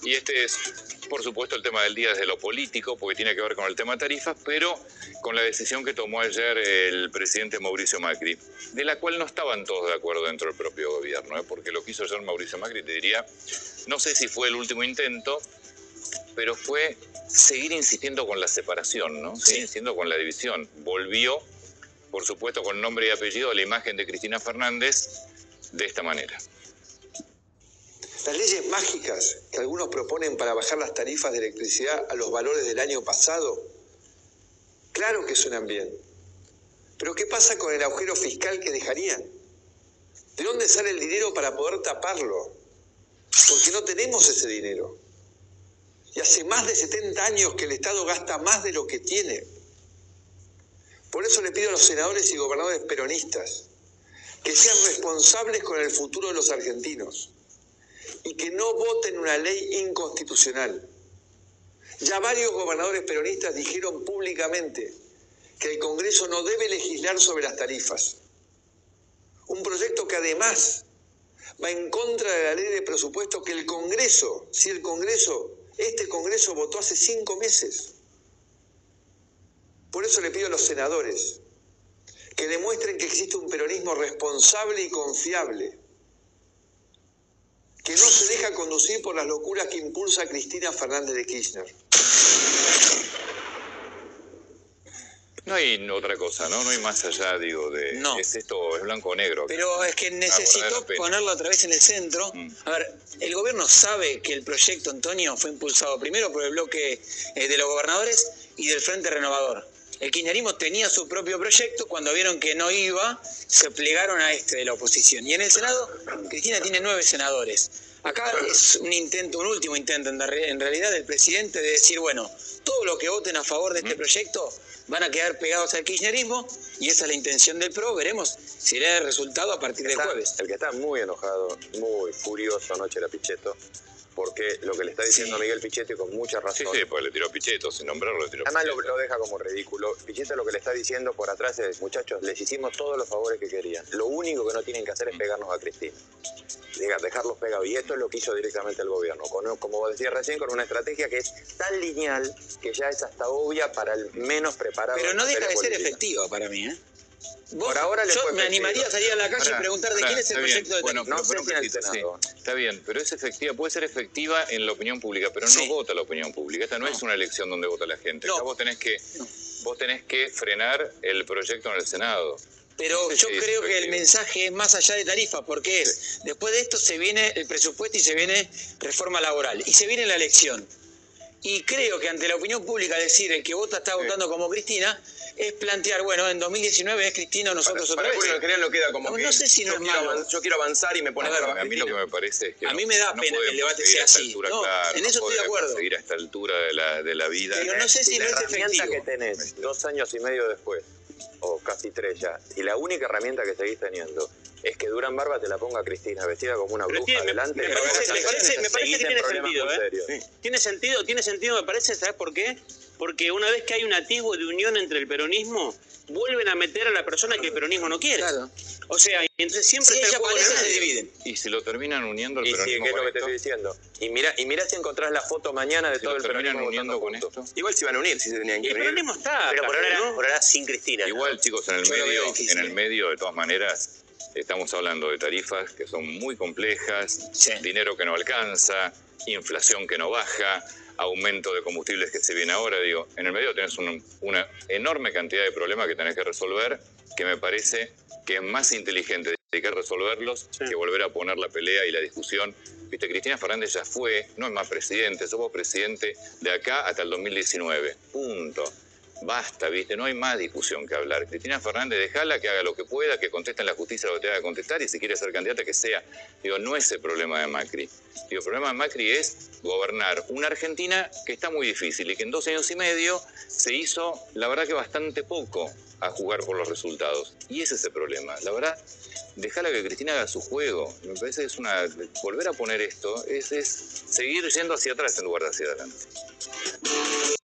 Y este es, por supuesto, el tema del día desde lo político, porque tiene que ver con el tema tarifas, pero con la decisión que tomó ayer el presidente Mauricio Macri, de la cual no estaban todos de acuerdo dentro del propio gobierno, porque lo que hizo ayer Mauricio Macri, te diría, no sé si fue el último intento, pero fue seguir insistiendo con la separación, ¿no? Seguir insistiendo con la división. Volvió, por supuesto, con nombre y apellido a la imagen de Cristina Fernández de esta manera. Las leyes mágicas que algunos proponen para bajar las tarifas de electricidad a los valores del año pasado, claro que suenan bien. Pero ¿qué pasa con el agujero fiscal que dejarían? ¿De dónde sale el dinero para poder taparlo? Porque no tenemos ese dinero. Y hace más de 70 años que el Estado gasta más de lo que tiene. Por eso le pido a los senadores y gobernadores peronistas que sean responsables con el futuro de los argentinos y que no voten una ley inconstitucional. Ya varios gobernadores peronistas dijeron públicamente que el Congreso no debe legislar sobre las tarifas. Un proyecto que además va en contra de la ley de presupuesto que el Congreso, este Congreso votó hace 5 meses. Por eso le pido a los senadores que demuestren que existe un peronismo responsable y confiable, que no se deja conducir por las locuras que impulsa Cristina Fernández de Kirchner. No hay otra cosa, ¿no? No hay más allá, digo, de... No. Es esto, es blanco o negro. Pero es que necesitó ponerlo otra vez en el centro. A ver, el gobierno sabe que el proyecto, Antonio, fue impulsado primero por el bloque de los gobernadores y del Frente Renovador. El kirchnerismo tenía su propio proyecto, cuando vieron que no iba, se plegaron a este de la oposición. Y en el Senado, Cristina tiene 9 senadores. Acá es un intento, un último intento en realidad del presidente de decir, bueno, todo lo que voten a favor de este proyecto van a quedar pegados al kirchnerismo, y esa es la intención del PRO. Veremos si le da el resultado a partir del jueves. El que está muy enojado, muy furioso anoche era Pichetto, porque lo que le está diciendo Miguel Pichetto, y con mucha razón. Sí, pues le tiró Pichetto, sin nombrarlo le tiró Además Pichetto. lo deja como ridículo. Pichetto lo que le está diciendo por atrás es, muchachos, les hicimos todos los favores que querían. Lo único que no tienen que hacer es pegarnos a Cristina. Dejarlos pegados. Y esto es lo que hizo directamente el gobierno. Como vos decías recién, con una estrategia que es tan lineal que ya es hasta obvia para el menos preparado. Pero no deja de ser efectiva para mí, ¿eh? Por ahora yo me animaría a salir a la calle y preguntar de quién es el proyecto de bueno, no sé si en el sí, Senado. está bien, pero es efectiva, puede ser efectiva en la opinión pública, pero no vota la opinión pública. Esta no es una elección donde vota la gente. Acá vos tenés que frenar el proyecto en el Senado. Pero yo creo que el mensaje es más allá de tarifas, porque es, después de esto se viene el presupuesto y se viene reforma laboral, y se viene la elección. Y creo que ante la opinión pública decir el que vota está votando como Cristina, es plantear, bueno, en 2019 es Cristina o nosotros otra vez. Bueno, no queda como no sé si no es malo. Yo quiero avanzar y me pone a trabajar. A mí lo que me parece es que a mí me da pena que el debate sea así. En eso estoy de acuerdo. Seguir a esta altura de la vida. Pero no sé si no es efectivo. Que tenés 2 años y medio después, o casi 3 ya, y la única herramienta que seguís teniendo es que Durán Barba te la ponga Cristina, vestida como una bruja adelante. Me parece que tiene sentido, Tiene sentido, me parece, ¿sabes por qué? Porque una vez que hay un atisbo de unión entre el peronismo, vuelven a meter a la persona que el peronismo no quiere. Claro. O sea, entonces siempre ella aparece, se dividen. Y si lo terminan uniendo el y peronismo sí, que es lo que te esto, estoy diciendo. Y mira si encontrás la foto mañana de si todo lo el terminan peronismo uniendo con juntos. esto. Igual se iban a unir si se tenían que Y el unir. peronismo está. Pero por ahora sin Cristina. Igual, chicos, en el medio, de todas maneras, estamos hablando de tarifas que son muy complejas, dinero que no alcanza, inflación que no baja, aumento de combustibles que se viene ahora. Digo, en el medio tenés una enorme cantidad de problemas que tenés que resolver, que me parece que es más inteligente dedicar a resolverlos que volver a poner la pelea y la discusión. Viste, Cristina Fernández ya fue, no es más presidente, somos presidente de acá hasta el 2019. Punto. Basta, ¿viste? No hay más discusión que hablar. Cristina Fernández, dejala que haga lo que pueda, que conteste en la justicia lo que tenga que contestar, y si quiere ser candidata, que sea. Digo, no es el problema de Macri. Digo, el problema de Macri es gobernar una Argentina que está muy difícil y que en 2 años y medio se hizo, la verdad, que bastante poco a jugar por los resultados. Y ese es el problema. La verdad, dejala que Cristina haga su juego. Me parece que es volver a poner esto, es seguir yendo hacia atrás en lugar de hacia adelante.